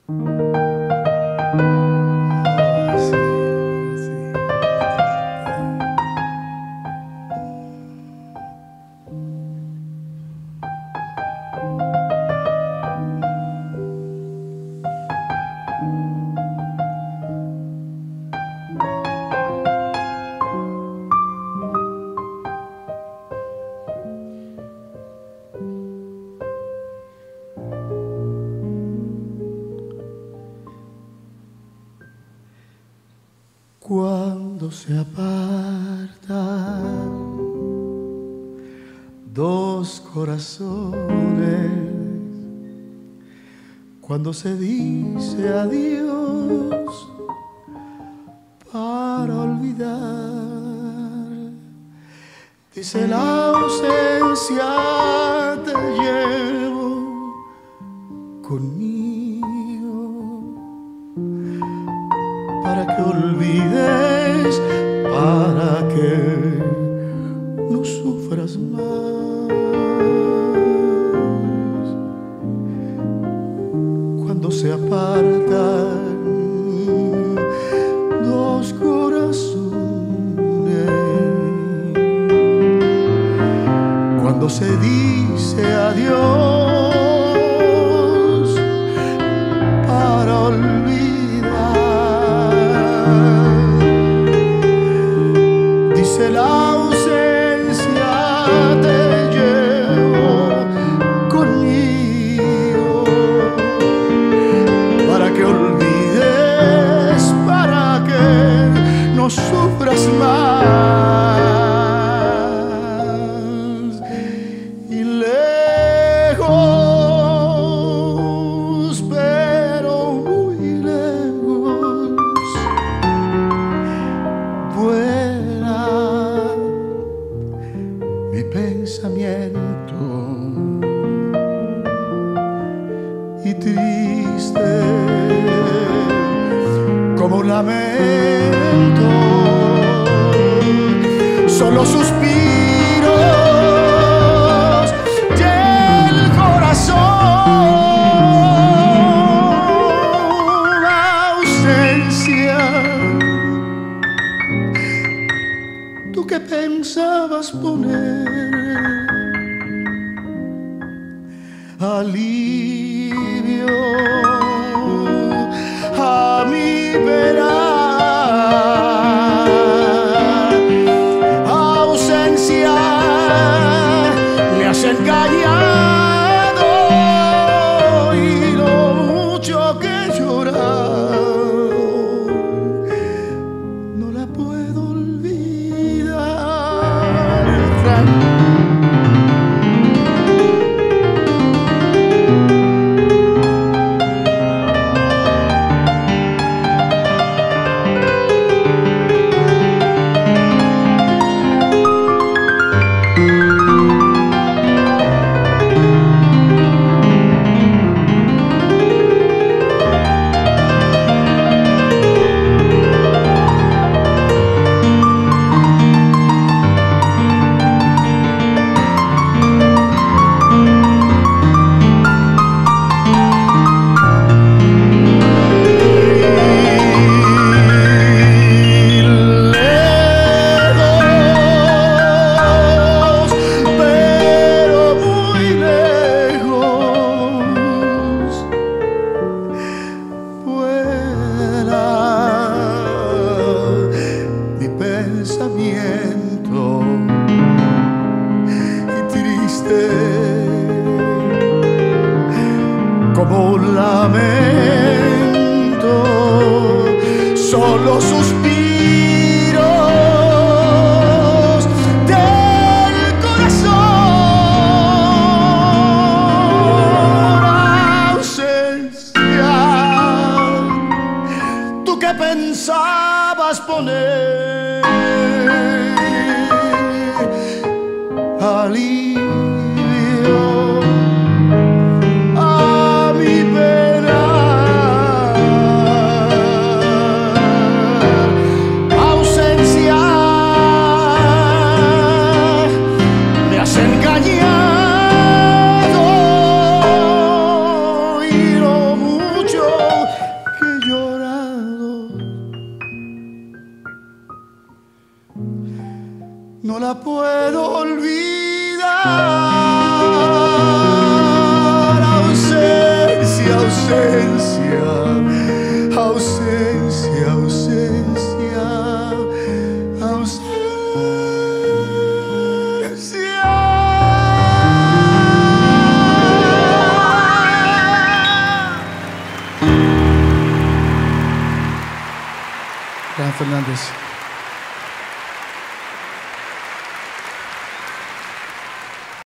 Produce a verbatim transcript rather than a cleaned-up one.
Cuando se apartan dos corazones, cuando se dice adiós para olvidar, dice la ausencia te llevo conmigo para que olvides, para que no sufras más. Cuando se apartan dos corazones, cuando se dice adiós para olvidar, dice la ausencia te llevo conmigo para que olvides, para que no sufras más. Y lejos, pero muy lejos, vuela mi pensamiento, y triste como un lamento, solo suspiros del corazón. Ausencia, ¿tú qué pensabas poner? Alivio a mi pena. Ausencia, me has engañado, y lo mucho que he llorado no la puedo olvidar. Como un lamento, solo suspiros del corazón. Ausencia, ¿tú qué pensabas poner? Alivio a mi pena. Ausencia, me has engañado, y lo mucho la puedo olvidar. Ausencia, ausencia, ausencia, ausencia, ausencia. Gran Fernández.